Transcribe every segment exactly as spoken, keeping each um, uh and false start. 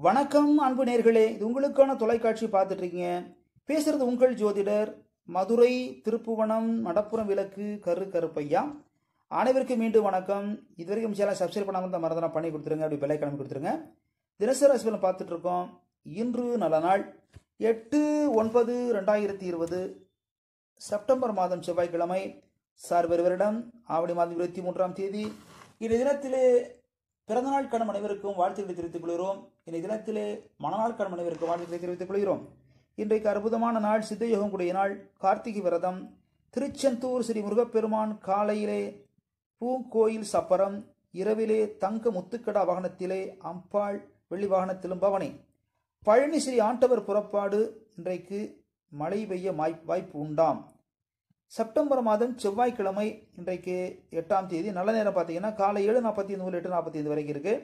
வணக்கம் அன்பு நேர்களே, இது உங்களுக்கான தொலைக்காட்சி பார்த்துட்டு இருக்கீங்க. பேசுறது உங்கள் ஜோதிடர் மதுரை திருப்புவனம் மடப்புறம் விளக்கு கரு கருப்பையா. அனைவருக்கும் மீண்டும் வணக்கம். இதுவரைக்கும் சேனல் சப்ஸ்கிரைப் பண்ணாமல் இருந்தால் மறந்துனா பண்ணி கொடுத்துருங்க, அப்படி பெல் ஐக்கான் கொடுத்துருங்க. தினசரி ராசி பலன் பார்த்துட்டு இருக்கோம். இன்று நல்ல நாள் எட்டு ஒன்பது ரெண்டாயிரத்தி இருபது செப்டம்பர் மாதம் செவ்வாய்க்கிழமை, சார்பர் வருடம் ஆவணி மாதம் இருபத்தி மூன்றாம் தேதி. இந்த தினத்திலே பிறந்தநாள் கணம் அனைவருக்கும் வாழ்த்துக்களை தெரிவித்துக் கொள்கிறோம். இந்த தினத்திலே மணநாள் கணம் அனைவருக்கும் வாழ்த்துக்களை தெரிவித்துக் கொள்கிறோம். இன்றைக்கு அற்புதமான நாள், சித்தயோகம் கூடிய நாள், கார்த்திகை விரதம், திருச்செந்தூர் ஸ்ரீ முருகப்பெருமான் காலையிலே பூங்கோயில் சப்பரம், இரவிலே தங்க முத்துக்கடா வாகனத்திலே அம்பாள், வெள்ளி வாகனத்திலும் பவனி, பழனி ஸ்ரீ ஆண்டவர் புறப்பாடு. இன்றைக்கு மழை பெய்ய வாய்ப்பு உண்டாம். செப்டம்பர் மாதம் செவ்வாய்க்கிழமை, இன்றைக்கு எட்டாம் தேதி. நல்ல நேரம் பார்த்தீங்கன்னா காலை ஏழு நாற்பத்தி ஐந்து முதல் எட்டு நாற்பத்தி ஐந்து வரைக்கும் இருக்கு.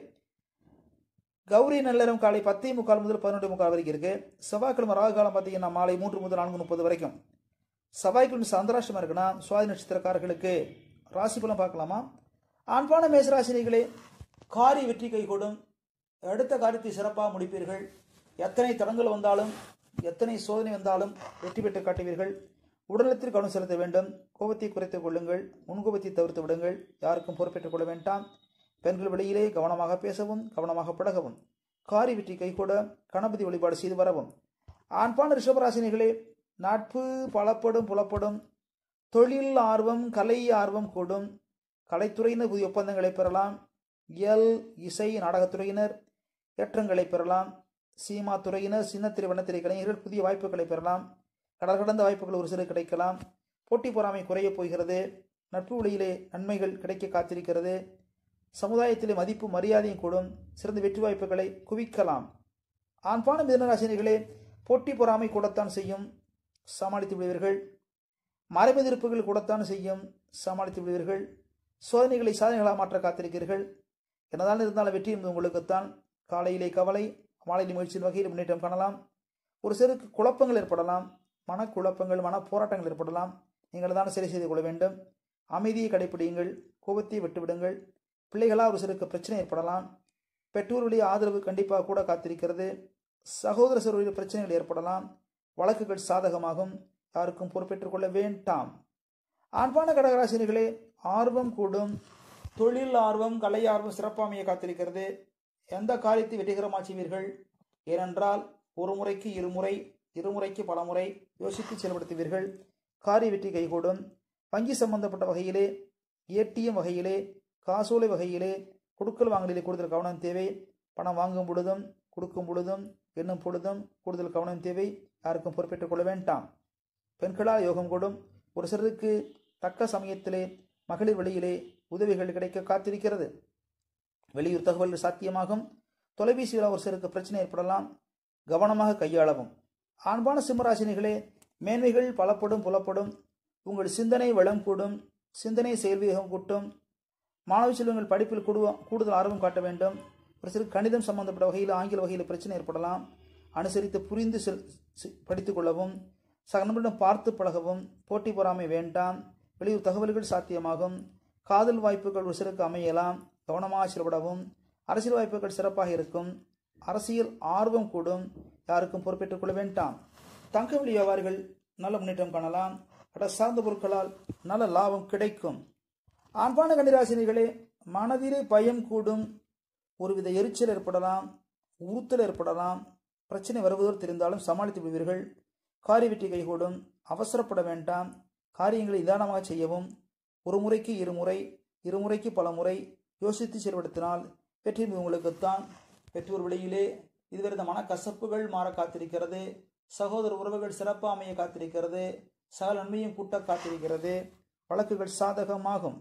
கௌரி நல்லறம் காலை பத்தே முக்கால் முதல் பதினொன்று முக்கால் வரைக்கும் இருக்கு. செவ்வாய்க்கிழமை ராகு காலம் பார்த்தீங்கன்னா மாலை மூன்று முதல் நான்கு முப்பது வரைக்கும். செவ்வாய்க்கிழமை சந்திராஷ்டமா இருக்குன்னா சுவாதி நட்சத்திரக்காரர்களுக்கு ராசி பலன் பார்க்கலாமா? ஆண்பான மேசராசினிகளே, காரிய வெற்றி கைகூடும். அடுத்த காரியத்தை சிறப்பாக முடிப்பீர்கள். எத்தனை தடங்கள் வந்தாலும் எத்தனை சோதனை வந்தாலும் வெற்றி பெற்று காட்டுவீர்கள். உடலத்தில் கவனம் செலுத்த வேண்டும். கோபத்தை குறைத்துக் கொள்ளுங்கள். முன்கோபத்தை தவிர்த்து விடுங்கள். யாருக்கும் பொறுப்பேற்றுக் கொள்ள வேண்டாம். பெண்கள் வெளியிலே கவனமாக பேசவும் கவனமாக பழகவும். காரி வெற்றி கைகூட கணபதி வழிபாடு செய்து வரவும். ஆண்பான ரிஷபராசினிகளே, நட்பு பலப்படும் புலப்படும். தொழில் ஆர்வம் கலை ஆர்வம் கூடும். கலைத்துறையினர் புதிய ஒப்பந்தங்களை பெறலாம். இயல் இசை நாடகத்துறையினர் ஏற்றங்களை பெறலாம். சீமா துறையினர் சின்னத்திரை வண்ணத்திரை கலைஞர்கள் புதிய வாய்ப்புகளை பெறலாம். கடல் கடந்த வாய்ப்புகள் ஒரு சிறு கிடைக்கலாம். போட்டி பொறாமை குறைய போகிறது. நட்பு வழியிலே நன்மைகள் கிடைக்க காத்திருக்கிறது. சமுதாயத்திலே மதிப்பு மரியாதையும் கூடும். சிறந்த வெற்றி வாய்ப்புகளை குவிக்கலாம். ஆண்பான மிதுனராசினிகளே, போட்டி பொறாமை கூடத்தான் செய்யும், சமாளித்து விடுவீர்கள். மறைமெதிர்ப்புகள் கூடத்தான் செய்யும், சமாளித்து விடுவீர்கள். சோதனைகளை சாதனைகளாக மாற்ற காத்திருக்கிறீர்கள். என்னதான் இருந்தாலும் வெற்றி என்பது உங்களுக்குத்தான். காலையிலே கவலை, மாலையில் முயற்சியின் வகையில் முன்னேற்றம் காணலாம். ஒரு சிறுக்கு குழப்பங்கள் ஏற்படலாம். மனக்குழப்பங்கள் மன போராட்டங்கள் ஏற்படலாம். நீங்கள் தான் சரி செய்து கொள்ள வேண்டும். அமைதியை கடைபிடியுங்கள். கோபத்தை விட்டுவிடுங்கள். பிள்ளைகளால் ஒரு சிறுக்கு பிரச்சனை ஏற்படலாம். பெற்றோருடைய ஆதரவு கண்டிப்பாக கூட காத்திருக்கிறது. சகோதர சகோதரில் பிரச்சனைகள் ஏற்படலாம். வழக்குகள் சாதகமாகும். யாருக்கும் பொறுப்பேற்றுக் கொள்ள வேண்டாம். ஆண்பான கடகராசினிகளே, ஆர்வம் கூடும். தொழில் ஆர்வம் கலை ஆர்வம் சிறப்பாமையை காத்திருக்கிறது. எந்த காரியத்தை வெற்றிகரமாக செய்வீர்கள். ஏனென்றால் ஒரு முறைக்கு இருமுறை இருமுறைக்கு பல முறை யோசித்து செயல்படுத்துவீர்கள். காரிய வெற்றி கைகூடும். வங்கி சம்பந்தப்பட்ட வகையிலே, ஏடிஎம் வகையிலே, காசோலை வகையிலே, கொடுக்கல் வாங்கலிலே கூடுதல் கவனம் தேவை. பணம் வாங்கும் பொழுதும் கொடுக்கும் பொழுதும் எண்ணும் பொழுதும் கூடுதல் கவனம் தேவை. யாருக்கும் பொறுப்பேற்றுக் கொள்ள வேண்டாம். பெண்களால் யோகம் கூடும். ஒரு சிலருக்கு தக்க சமயத்திலே மகளிர் வழியிலே உதவிகள் கிடைக்க காத்திருக்கிறது. வெளியூர் தகவல்கள் சாத்தியமாகும். தொலைபேசியில் ஒரு சிலருக்கு பிரச்சனை ஏற்படலாம். கவனமாக கையாளவும். ஆண்பான சிம்மராசினிகளே, மேன்மைகள் பலப்படும் புலப்படும். உங்கள் சிந்தனை வளம் கூடும். சிந்தனை செயல்வேகம் கூட்டும். மாணவ செல்வங்கள் படிப்பில் கூடுதல் ஆர்வம் காட்ட வேண்டும். ஒரு சிறு கணிதம் சம்பந்தப்பட்ட வகையில் ஆங்கில வகையில் பிரச்சனை ஏற்படலாம். அனுசரித்து புரிந்து செல் படித்துக் கொள்ளவும். சக நண்பரிடம் பார்த்து பழகவும். போட்டி பொறாமை வேண்டாம். வெளியூர் தகவல்கள் சாத்தியமாகும். காதல் வாய்ப்புகள் ஒரு சிறுக்கு அமையலாம். கவனமாக செயல்படவும். அரசியல் வாய்ப்புகள் சிறப்பாக இருக்கும். அரசியல் ஆர்வம் கூடும். யாருக்கும் பொறுப்பேற்றுக் கொள்ள வேண்டாம். தங்க வெளி வியாபாரிகள் நல்ல முன்னேற்றம் காணலாம். கட சார்ந்த பொருட்களால் நல்ல லாபம் கிடைக்கும். ஆண்பான கன்னிராசினிகளே, மனதிலே பயம் கூடும். ஒருவித எரிச்சல் ஏற்படலாம். உறுத்தல் ஏற்படலாம். பிரச்சனை வருவதோடு தெரிந்தாலும் சமாளித்து விடுவீர்கள். காரிய வெற்றி கைகூடும். அவசரப்பட வேண்டாம். காரியங்களை நிதானமாக செய்யவும். ஒரு முறைக்கு இருமுறை இருமுறைக்கு பல முறை யோசித்து செயல்படுத்தினால் வெற்றி உங்களுக்குத்தான். பெற்றோர் வழியிலே இதுவரை மன கசப்புகள் மாற காத்திருக்கிறது. சகோதர உறவுகள் சிறப்பாக அமைய காத்திருக்கிறது. சகல நன்மையும் கூட்ட காத்திருக்கிறது. வழக்குகள் சாதகமாகும்.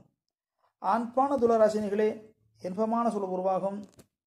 ஆண்பான துளராசினிகளே, இன்பமான சூழல் உருவாகும்.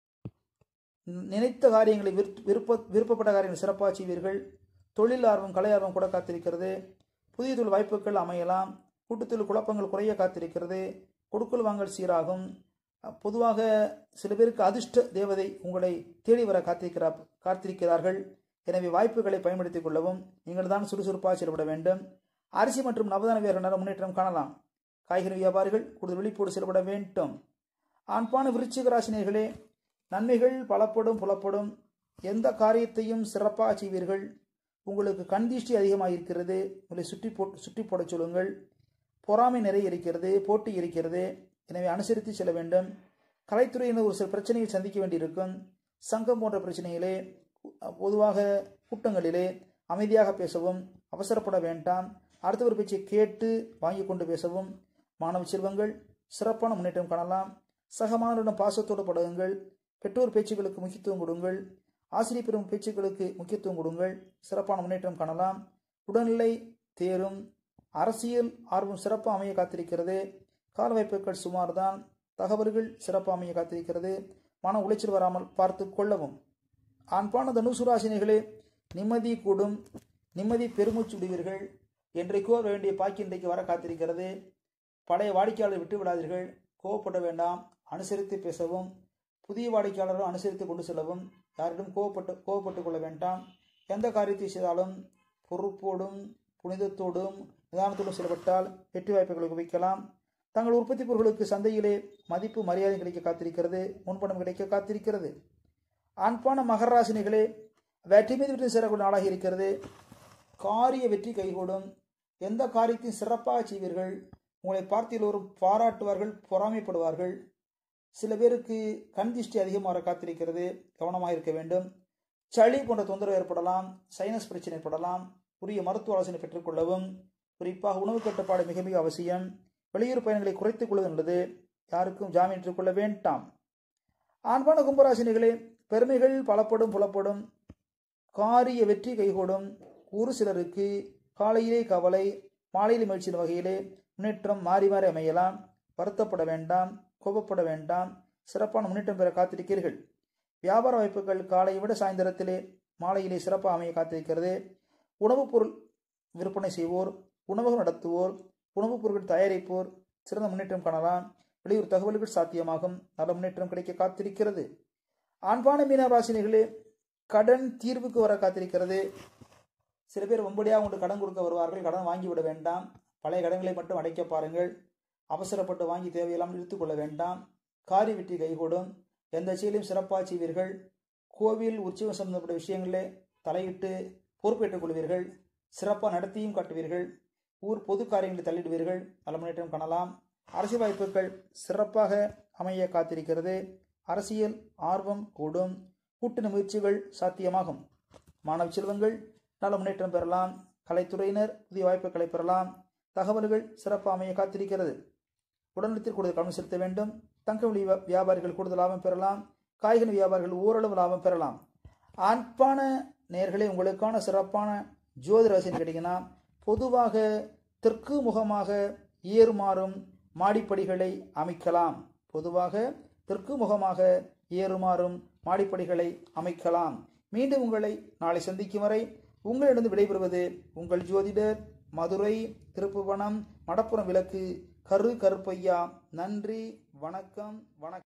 நினைத்த காரியங்களை விருப்ப விருப்பப்பட்ட காரியங்களை சிறப்பாக செய்வீர்கள். தொழில் ஆர்வம் கலை ஆர்வம் கூட காத்திருக்கிறது. புதிய தொழில் வாய்ப்புகள் அமையலாம். கூட்டுத்தொழில் குழப்பங்கள் குறைய காத்திருக்கிறது. கொடுக்கல் வாங்கல் சீராகும். பொதுவாக சில பேருக்கு அதிர்ஷ்ட தேவதை உங்களை தேடி வர காத்திருக்கிறார் காத்திருக்கிறார்கள். எனவே வாய்ப்புகளை பயன்படுத்திக் கொள்ளவும். நீங்கள் தான் சுறுசுறுப்பாக செயல்பட வேண்டும். அரிசி மற்றும் நவதான வியாபார முன்னேற்றம் காணலாம். காய்கறி வியாபாரிகள் கூடுதல் விழிப்போடு செயல்பட வேண்டும். ஆண்பான விருச்சிக ராசினியர்களே, நன்மைகள் பலப்படும் புலப்படும். எந்த காரியத்தையும் சிறப்பாக செய்வீர்கள். உங்களுக்கு கண் திருஷ்டி அதிகமாக இருக்கிறது, உங்களை சுற்றி போ சுற்றி போட சொல்லுங்கள். பொறாமை நிறைய இருக்கிறது, போட்டி இருக்கிறது, எனவே அனுசரித்து செல்ல வேண்டும். கலைத்துறையினர் ஒரு சில பிரச்சனையை சந்திக்க வேண்டியிருக்கும். சங்கம் போன்ற பிரச்சனைகளே, பொதுவாக கூட்டங்களிலே அமைதியாக பேசவும், அவசரப்பட வேண்டாம். அடுத்தவர் பேச்சை கேட்டு வாங்கி கொண்டு பேசவும். மாணவ செல்வங்கள் சிறப்பான முன்னேற்றம் காணலாம். சக மாணவரிடம் பாசத்தோடு பழகுங்கள். பெற்றோர் பேச்சுக்களுக்கு முக்கியத்துவம் கொடுங்கள். ஆசிரியர் பெறும் பேச்சுக்களுக்கு முக்கியத்துவம் கொடுங்கள். சிறப்பான முன்னேற்றம் காணலாம். உடல்நிலை தேரும். அரசியல் ஆர்வம் சிறப்பாக அமைய காத்திருக்கிறது. கால வாய்ப்புகள் சுமார்தான். தகவல்கள் சிறப்பாக அமைய காத்திருக்கிறது. மன உளைச்சல் வராமல் பார்த்து கொள்ளவும். ஆண்பான தனுசு ராசினிகளே, நிம்மதி கூடும், நிம்மதி பெருமூச்சு விடுவீர்கள். என்றைக்கோ வேண்டிய பாக்கி இன்றைக்கு வர காத்திருக்கிறது. பழைய வாடிக்கையாளரை விட்டு விடாதீர்கள். கோவப்பட வேண்டாம், அனுசரித்து பேசவும். புதிய வாடிக்கையாளரும் அனுசரித்து கொண்டு செல்லவும். யாரிடம் கோவப்பட்டு கோவப்பட்டு கொள்ள வேண்டாம். எந்த காரியத்தை செய்தாலும் பொறுப்போடும் புனிதத்தோடும் நிதானத்தோடும் செயல்பட்டால் வெற்றி வாய்ப்புகளை குவிக்கலாம். தங்கள் உற்பத்தி பொருட்களுக்கு சந்தையிலே மதிப்பு மரியாதை கிடைக்க காத்திருக்கிறது. முன்பணம் கிடைக்க காத்திருக்கிறது. ஆண்பான மகர ராசினிகளே, வெற்றி மீது வெற்றி சேரக்கூடிய நாளாக இருக்கிறது. காரிய வெற்றி கைகூடும். எந்த காரியத்தையும் சிறப்பாக செய்வீர்கள். உங்களை பார்த்து எல்லோரும் பாராட்டுவார்கள், பொறாமைப்படுவார்கள். சில பேருக்கு கண் திருஷ்டி அதிகமாக காத்திருக்கிறது, கவனமாக இருக்க வேண்டும். சளி போன்ற தொந்தரவு ஏற்படலாம், சைனஸ் பிரச்சனை ஏற்படலாம். உரிய மருத்துவ ஆலோசனை பெற்றுக்கொள்ளவும். குறிப்பாக உணவு கட்டுப்பாடு மிக மிக அவசியம். வெளியூர் பயணங்களை குறைத்துக் கொள்வது நல்லது. யாருக்கும் ஜாமீன் ஏற்றுக்கொள்ள வேண்டாம். ஆண்பான கும்பராசினிகளே, பெருமைகள் பலப்படும் புலப்படும். காரிய வெற்றி கைகூடும். ஒரு சிலருக்கு காலையிலே கவலை, மாலையில் முயற்சியின் வகையிலே முன்னேற்றம் மாறி மாறி அமையலாம். வருத்தப்பட வேண்டாம், கோபப்பட வேண்டாம். சிறப்பான முன்னேற்றம் பெற காத்திருக்கிறீர்கள். வியாபார வாய்ப்புகள் காலையை விட சாயந்தரத்திலே மாலையிலே சிறப்பாக அமைய காத்திருக்கிறது. உணவுப் பொருள் விற்பனை செய்வோர், உணவகம் நடத்துவோர், உணவுப் பொருட்கள் தயாரிப்போர் சிறந்த முன்னேற்றம் காணலாம். வெளியூர் தகவல்கள் சாத்தியமாகும். நல்ல முன்னேற்றம் கிடைக்க காத்திருக்கிறது. ஆண்பான மீன ராசினிகளே, கடன் தீர்வுக்கு வர காத்திருக்கிறது. சில பேர் வம்படியாக உண்டு கடன் கொடுக்க வருவார்கள். கடன் வாங்கிவிட வேண்டாம். பழைய கடன்களை மட்டும் அடைக்க பாருங்கள். அவசரப்பட்டு வாங்கி தேவையெல்லாம் இழுத்துக் கொள்ள வேண்டாம். காரிய வெற்றி கைகூடும். எந்த செயலையும் சிறப்பாக செய்வீர்கள். கோவில் உற்சவம் சம்பந்தப்பட்ட விஷயங்களே தலையிட்டு பொறுப்பேற்றுக் கொள்வீர்கள். சிறப்பாக நடத்தியும் காட்டுவீர்கள். ஊர் பொது காரியங்களை தள்ளிடுவீர்கள். நல்ல முன்னேற்றம் காணலாம். அரசியல் வாய்ப்புகள் சிறப்பாக அமைய காத்திருக்கிறது. அரசியல் ஆர்வம் கூடும். கூட்டணி முயற்சிகள் சாத்தியமாகும். மாணவ செல்வங்கள் நல்ல முன்னேற்றம் பெறலாம். கலைத்துறையினர் புதிய வாய்ப்புகளை பெறலாம். தகவல்கள் சிறப்பாக அமைய காத்திருக்கிறது. உடல்நலத்தில் கூடுதல் கவனம் செலுத்த வேண்டும். தங்க வெளி வியாபாரிகள் கூடுதல் லாபம் பெறலாம். காய்கறி வியாபாரிகள் ஓரளவு லாபம் பெறலாம். ஆண்பான நேயர்களே, உங்களுக்கான சிறப்பான ஜோதிட ரகசியம் கிடைக்குன்னா, பொதுவாக தெற்கு முகமாக ஏறுமாறும் மாடிப்படிகளை அமைக்கலாம். பொதுவாக தெற்கு முகமாக ஏறுமாறும் மாடிப்படிகளை அமைக்கலாம். மீண்டும் உங்களை நாளை சந்திக்கும் வரை உங்களிடம் விடைபெறுவது உங்கள் ஜோதிடர், மதுரை திருப்புவனம் மடப்புறம் விளக்கு கரு கருப்பையா. நன்றி, வணக்கம், வணக்கம்.